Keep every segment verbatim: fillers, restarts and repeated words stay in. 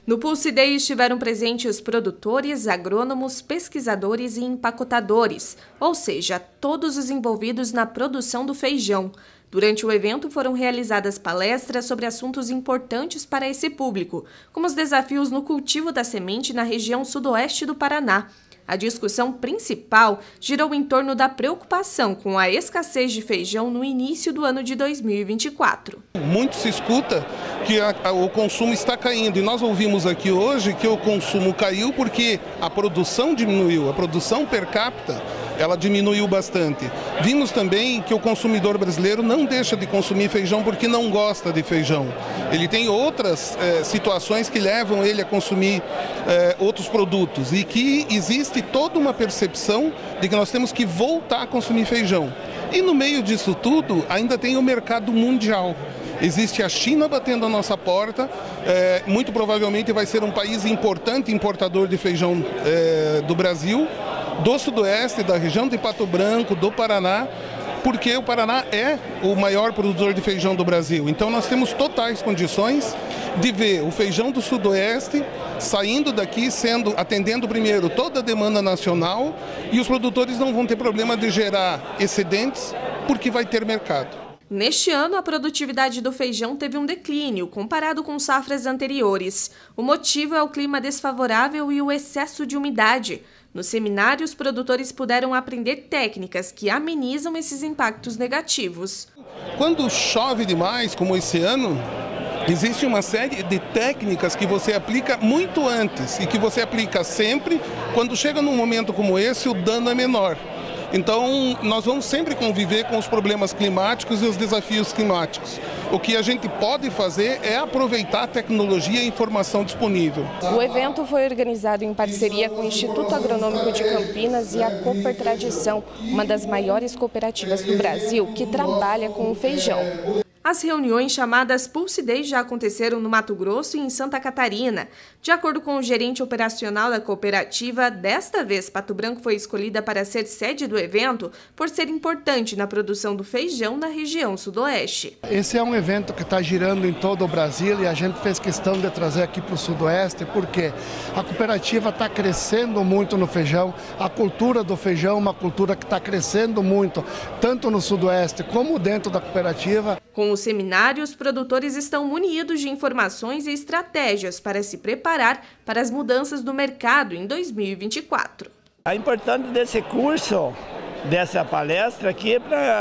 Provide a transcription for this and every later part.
No Pulse Day estiveram presentes produtores, agrônomos, pesquisadores e empacotadores, ou seja, todos os envolvidos na produção do feijão. Durante o evento foram realizadas palestras sobre assuntos importantes para esse público, como os desafios no cultivo da semente na região sudoeste do Paraná. A discussão principal girou em torno da preocupação com a escassez de feijão no início do ano de dois mil e vinte e quatro. Muito se escuta que a, a, o consumo está caindo e nós ouvimos aqui hoje que o consumo caiu porque a produção diminuiu, a produção per capita ela diminuiu bastante. Vimos também que o consumidor brasileiro não deixa de consumir feijão porque não gosta de feijão. Ele tem outras eh, situações que levam ele a consumir eh, outros produtos e que existe toda uma percepção de que nós temos que voltar a consumir feijão. E no meio disso tudo ainda tem o mercado mundial. Existe a China batendo a nossa porta, é, muito provavelmente vai ser um país importante importador de feijão é, do Brasil, do Sudoeste, da região de Pato Branco, do Paraná, porque o Paraná é o maior produtor de feijão do Brasil. Então nós temos totais condições de ver o feijão do Sudoeste saindo daqui, sendo, atendendo primeiro toda a demanda nacional, e os produtores não vão ter problema de gerar excedentes porque vai ter mercado. Neste ano, a produtividade do feijão teve um declínio comparado com safras anteriores. O motivo é o clima desfavorável e o excesso de umidade. No seminário, os produtores puderam aprender técnicas que amenizam esses impactos negativos. Quando chove demais, como esse ano, existe uma série de técnicas que você aplica muito antes e que você aplica sempre. Quando chega num momento como esse, o dano é menor. Então, nós vamos sempre conviver com os problemas climáticos e os desafios climáticos. O que a gente pode fazer é aproveitar a tecnologia e a informação disponível. O evento foi organizado em parceria com o Instituto Agronômico de Campinas e a Cooper Tradição, uma das maiores cooperativas do Brasil que trabalha com o feijão. As reuniões chamadas Pulse Day já aconteceram no Mato Grosso e em Santa Catarina. De acordo com o gerente operacional da cooperativa, desta vez Pato Branco foi escolhida para ser sede do evento por ser importante na produção do feijão na região sudoeste. Esse é um evento que está girando em todo o Brasil e a gente fez questão de trazer aqui para o sudoeste porque a cooperativa está crescendo muito no feijão, a cultura do feijão é uma cultura que está crescendo muito, tanto no sudoeste como dentro da cooperativa. Com o seminário, os produtores estão munidos de informações e estratégias para se preparar para as mudanças do mercado em dois mil e vinte e quatro. A importância desse curso, dessa palestra aqui é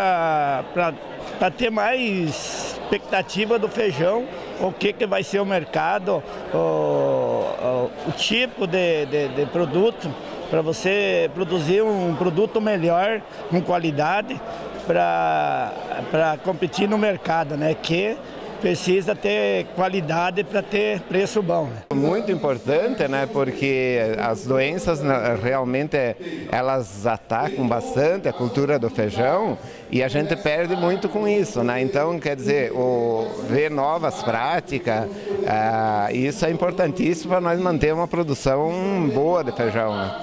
para ter mais expectativa do feijão, o que, que vai ser o mercado, o, o, o tipo de, de, de produto, para você produzir um produto melhor, com qualidade, para competir no mercado, né? Que precisa ter qualidade para ter preço bom. Né? Muito importante, né? Porque as doenças realmente elas atacam bastante a cultura do feijão e a gente perde muito com isso, né? Então, quer dizer, o, ver novas práticas, uh, isso é importantíssimo para nós manter uma produção boa de feijão. Né?